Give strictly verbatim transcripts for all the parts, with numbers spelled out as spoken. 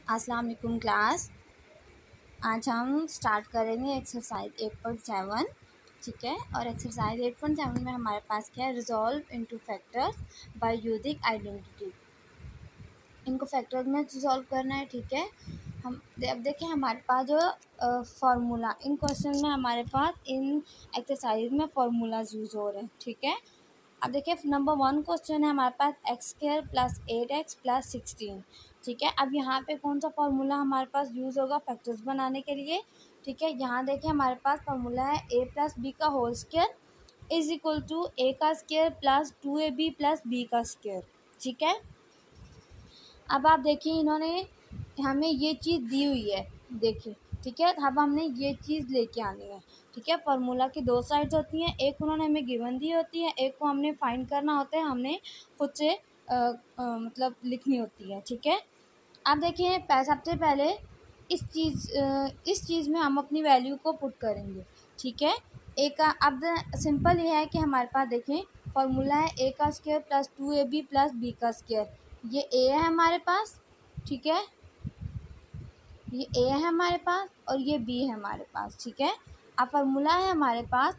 अस्सलाम वालेकुम क्लास। आज हम स्टार्ट करेंगे एक्सरसाइज एट पॉइंट सेवन। ठीक है, और एक्सरसाइज एट पॉइंट सेवन में हमारे पास क्या है, resolve into factors by using identity. इनको फैक्टर्स में रिजॉल्व करना है। ठीक है, हम अब देखें हमारे पास जो फार्मूला इन क्वेश्चन में हमारे पास इन एक्सरसाइज में फार्मूलाज यूज़ हो रहे हैं। ठीक है, अब देखिए नंबर वन क्वेश्चन है हमारे पास X square plus eight X plus sixteen. ठीक है, अब यहाँ पे कौन सा फार्मूला हमारे पास यूज़ होगा फैक्टर्स बनाने के लिए। ठीक है, यहाँ देखिए हमारे पास फार्मूला है ए प्लस बी का whole square is equal to A का square plus two A B plus B का स्क्वायर। ठीक है, अब आप देखिए इन्होंने हमें ये चीज़ दी हुई है, देखिए। ठीक है, अब हमने ये चीज़ लेके आनी है। ठीक है, फार्मूला की दो साइड्स होती हैं, एक उन्होंने हमें गिवन दी होती है, एक को हमने फाइंड करना होता है, हमने खुद से आ, आ, मतलब लिखनी होती है। ठीक है, अब देखिए सबसे पहले इस चीज़ इस चीज़ में हम अपनी वैल्यू को पुट करेंगे। ठीक है, ए का अब सिंपल ये है कि हमारे पास देखें फार्मूला है ए का square plus two A B plus B का स्क्वायर। ये ए है हमारे पास, ठीक है, ये ए है हमारे पास और ये बी है हमारे पास। ठीक है, अब फार्मूला है हमारे पास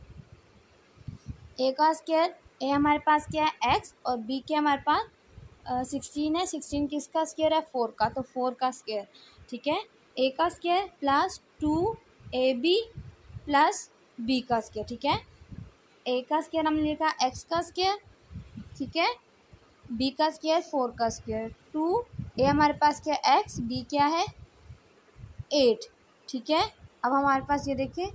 ए का स्क्वायर, ए हमारे पास क्या है एक्स और बी क्या हमारे पास सिक्सटीन है। सिक्सटीन किसका स्क्वायर है, फोर का, तो फोर का स्क्वायर। ठीक है, ए का square plus two A B plus B का स्क्वायर। ठीक है, ए का स्क्वायर हमने लिखा एक्स का स्क्वायर, ठीक है, बी का स्क्वायर फोर का स्क्वायर, टू ए हमारे पास क्या है एक्स, बी क्या है एट। ठीक है, अब हमारे पास ये देखिए,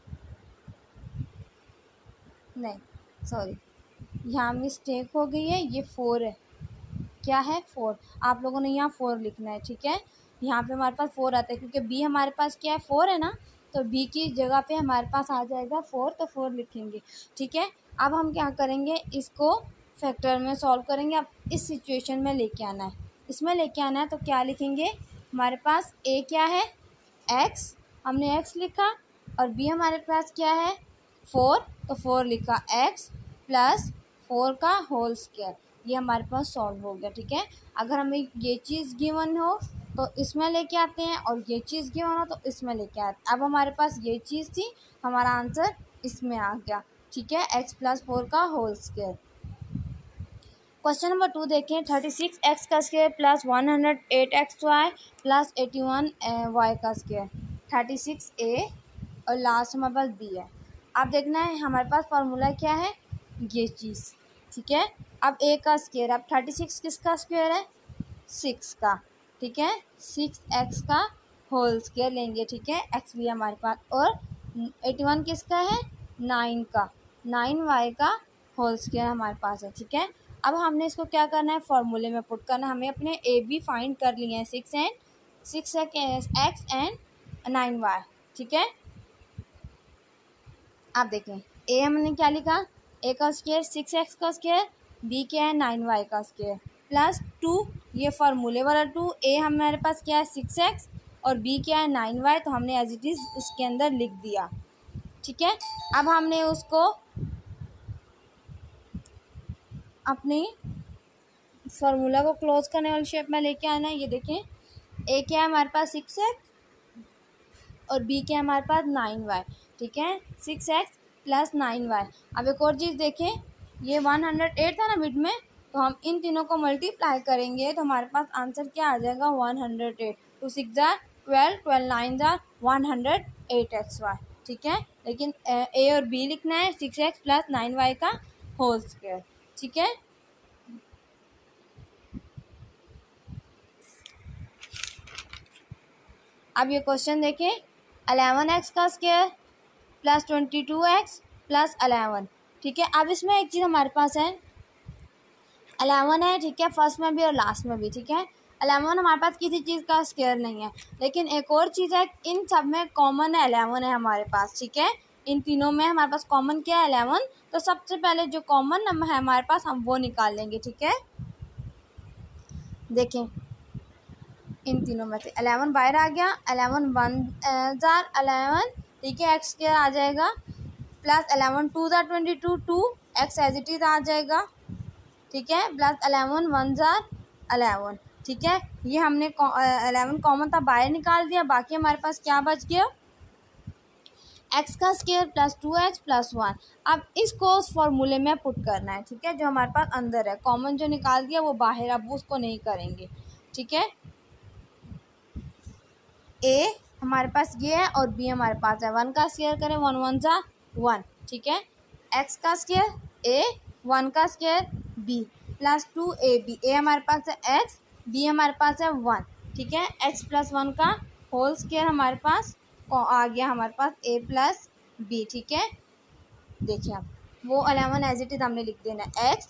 नहीं सॉरी यहाँ मिस्टेक हो गई है, ये फोर है, क्या है फोर, आप लोगों ने यहाँ फोर लिखना है। ठीक है, यहाँ पे हमारे पास फोर आता है क्योंकि बी हमारे पास क्या है फोर है ना, तो बी की जगह पे हमारे पास आ जाएगा फोर, तो फोर लिखेंगे। ठीक है, अब हम क्या करेंगे, इसको फैक्टर में सॉल्व करेंगे। अब इस सिचुएशन में लेके आना है, इसमें लेके आना है, तो क्या लिखेंगे, हमारे पास ए क्या है एक्स, हमने एक्स लिखा, और बी हमारे पास क्या है फोर, तो फोर लिखा एक्स प्लस फोर का होल स्क्वायर। ये हमारे पास सॉल्व हो गया। ठीक है, अगर हमें ये चीज़ गिवन हो तो इसमें लेके आते हैं, और ये चीज़ गिवन हो तो इसमें लेके आते हैं। अब हमारे पास ये चीज़ थी, हमारा आंसर इसमें आ गया। ठीक है, एक्स प्लस फोर का whole square. Question number two देखें, थर्टी सिक्स एक्स का square plus one hundred eight X Y plus eighty one Y का स्क्वायर। थर्टी सिक्स ए और लास्ट हमारे पास बी है। अब देखना है हमारे पास फार्मूला क्या है, ये चीज़। ठीक है, अब ए का स्क्वायर, अब थर्टी सिक्स किसका स्क्वायर है, सिक्स का। ठीक है, सिक्स एक्स का होल स्क्वायर लेंगे। ठीक है, एक्स भी हमारे पास, और एटी वन किसका है, नाइन का, नाइन वाई का होल स्क्वायर हमारे पास है। ठीक है, अब हमने इसको क्या करना है, फार्मूले में पुट करना है। हमें अपने ए बी फाइंड कर लिए हैं, six and six X and nine Y. ठीक है, आप देखें ए हमने क्या लिखा, ए का स्क्वायर सिक्स एक्स का स्क्वायर, बी क्या है नाइन वाई का स्क्वायर, प्लस टू, ये फार्मूले वाला टू, ए हमारे पास क्या है सिक्स एक्स और बी क्या है नाइन वाई, तो हमने एज इट इज़ उसके अंदर लिख दिया। ठीक है, अब हमने उसको अपनी फार्मूला को क्लोज करने वाली शेप में लेके आना है। ये देखें ए क्या है हमारे पास सिक्स एक्स और बी क्या है हमारे पास नाइन वाई। ठीक है, six X plus nine Y. अब एक और चीज़ देखें, ये वन हंड्रेड एट था ना मिड में, तो हम इन तीनों को मल्टीप्लाई करेंगे तो हमारे पास आंसर क्या आ जाएगा, one hundred eight. Two six जार ट्वेल्व, ट्वेल्व नाइन जार one hundred eight X Y. ठीक है, लेकिन ए और बी लिखना है, six X plus nine Y का होल स्क्वायर। ठीक है, अब ये क्वेश्चन देखें, अलेवन एक्स का square plus twenty two X plus eleven. ठीक है, अब इसमें एक चीज़ हमारे पास है, अलेवन है, ठीक है, फर्स्ट में भी और लास्ट में भी। ठीक है, अलेवन हमारे पास किसी चीज़ का स्क्वायर नहीं है, लेकिन एक और चीज़ है, इन सब में कॉमन है अलेवन है हमारे पास। ठीक है, इन तीनों में हमारे पास कॉमन क्या है, अलेवन, तो सबसे पहले जो कॉमन नंबर है हमारे पास हम वो निकाल लेंगे। ठीक है, देखें इन तीनों में से अलेवन बाहर आ गया, अलेवन वन जार अलेवन, ठीक है, एक्स स्क्वायर आ जाएगा, प्लस अलेवन टू जार twenty two, two X as it is आ जाएगा। ठीक है, प्लस अलेवन वन जार अलेवन, ठीक है, ये हमने एलेवन कॉमन था, बाहर निकाल दिया। बाकी हमारे पास क्या बच गया, एक्स का square plus two X plus one. अब इसको उस फॉर्मूले में पुट करना है, ठीक है, जो हमारे पास अंदर है। कॉमन जो निकाल दिया वो बाहर, अब वो उसको नहीं करेंगे, ठीक है। ए हमारे पास ये है और बी हमारे पास है, वन का स्क्वायर करें, वन वन जा वन, ठीक है। एक्स का स्क्वायर ए, वन का square B plus two A B. A हमारे पास है एक्स, बी हमारे पास है वन, ठीक है। एक्स प्लस वन का होल स्क्वायर हमारे पास आ गया, हमारे पास ए प्लस बी, ठीक है। देखिए आप वो अलेवन एज इट इज हमने लिख देना एक्स।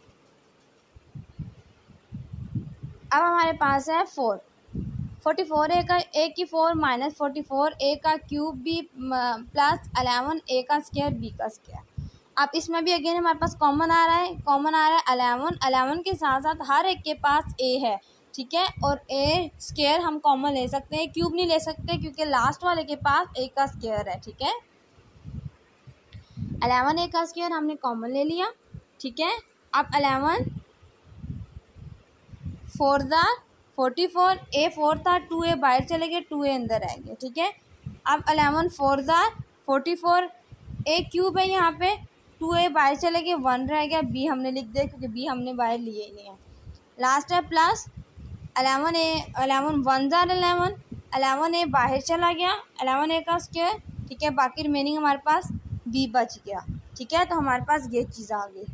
अब हमारे पास है फोर, फोर्टी फोर ए का ए की four minus forty four A का cube B plus eleven A का स्क्वायर बी का स्क्वायर। अब इसमें भी अगेन हमारे पास कॉमन आ रहा है, कॉमन आ रहा है अलेवन, अलेवन के साथ साथ हर एक के पास ए है, ठीक है। और ए स्क्वायर हम कॉमन ले सकते हैं, क्यूब नहीं ले सकते क्योंकि लास्ट वाले के पास ए का स्क्वायर है, ठीक है। अलेवन ए का स्क्वायर हमने कॉमन ले लिया, ठीक है। अब अलेवन फोर ज़ा फोर्टी फोर, ए फोर था, टू ए बाहर चले गए, टू ए अंदर आएंगे, ठीक है। अब अलेवन फोर ज़ा फोर्टी फोर, ए क्यूब है यहाँ पे, टू ए बाहर चले गए, वन रह गया, बी हमने लिख दिया क्योंकि बी हमने बाहर लिए ही नहीं है। लास्ट है plus eleven A, eleven one ज़ार अलेवन, अलेवन ए बाहर चला गया, अलेवन ए का स्क्वायर, ठीक है। बाकी रिमेनिंग हमारे पास बी बच गया, ठीक है। तो हमारे पास ये चीज़ आ गई।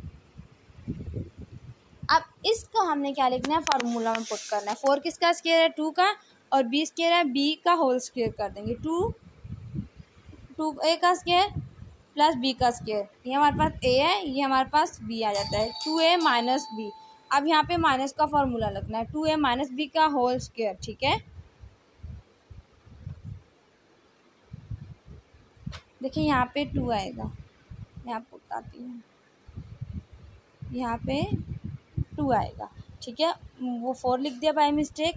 अब इसको हमने क्या लिखना है, फार्मूला में पुट करना है। फोर किसका स्क्वायर है, टू का, और बी स्क्वायर है बी का होल स्क्वायर कर देंगे, टू टू ए का स्क्वायर प्लस बी का स्क्वायर। ये हमारे पास ए है, ये हमारे पास बी आ जाता है, टू ए माइनस बी। अब यहाँ पे माइनस का फॉर्मूला लगना है, टू ए माइनस बी का होल स्क्वायर, ठीक है। देखिए यहाँ पे टू आएगा, मैं आपको बताती हूँ, यहाँ पे टू आएगा, ठीक है। वो फोर लिख दिया बाय मिस्टेक,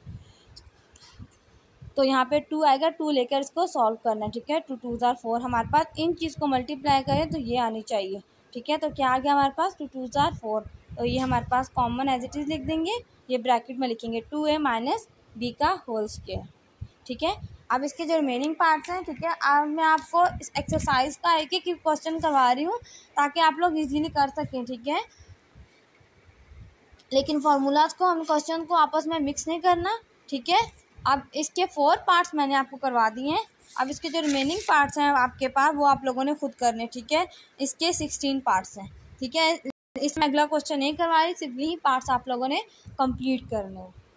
तो यहाँ पे टू आएगा, टू लेकर इसको सॉल्व करना है, ठीक है। टू टू ज़ार फोर, हमारे पास इन चीज़ को मल्टीप्लाई करें तो ये आनी चाहिए, ठीक है। तो क्या आ गया हमारे पास, टू टू ज़ार फोर। तो ये हमारे पास कॉमन एज इट इज़ लिख देंगे, ये ब्रैकेट में लिखेंगे टू ए माइनस बी का होल स्क्वायर, ठीक है। अब इसके जो रिमेनिंग पार्ट्स हैं, ठीक है, अब मैं आपको इस एक्सरसाइज का एक एक क्वेश्चन करवा रही हूँ ताकि आप लोग इजीली कर सकें, ठीक है। लेकिन फार्मूलाज को, हम क्वेश्चन को आपस में मिक्स नहीं करना, ठीक है। अब इसके फोर पार्ट्स मैंने आपको करवा दिए हैं, अब इसके जो रिमेनिंग पार्ट्स हैं आपके पास वो आप लोगों ने खुद करने, ठीक है। इसके सिक्सटीन पार्ट्स हैं, ठीक है। इसमें अगला क्वेश्चन नहीं करवा रही, सिर्फ यही पार्ट्स आप लोगों ने कंप्लीट करने हैं।